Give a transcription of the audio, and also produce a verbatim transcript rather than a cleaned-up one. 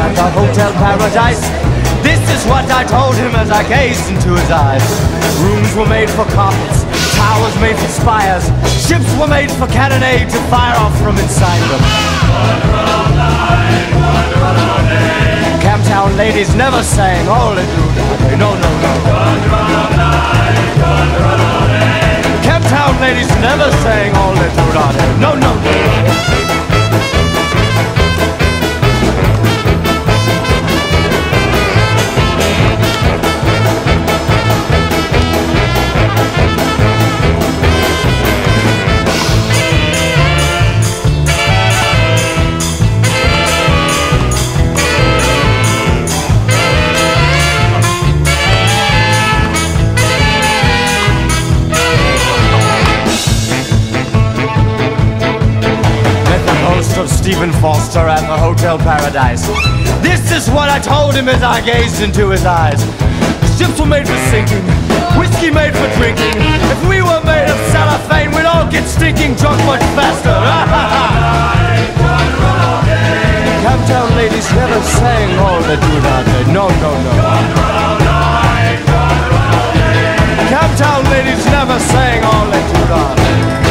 at the Hotel Paradise. This is what I told him as I gazed into his eyes. Rooms were made for carpets, towers made for spires, ships were made for cannonade to fire off from inside them. Camptown ladies never sang all they do. No, no, no. Camptown ladies never sang all they do. No, no, no. Of Stephen Foster at the Hotel Paradise. This is what I told him as I gazed into his eyes. Ships were made for sinking, whiskey made for drinking. If we were made of cellophane, we'd all get stinking drunk much faster. Camptown ladies never sang all they do nowadays. No, no, no. Camptown ladies never sang all they do nowadays.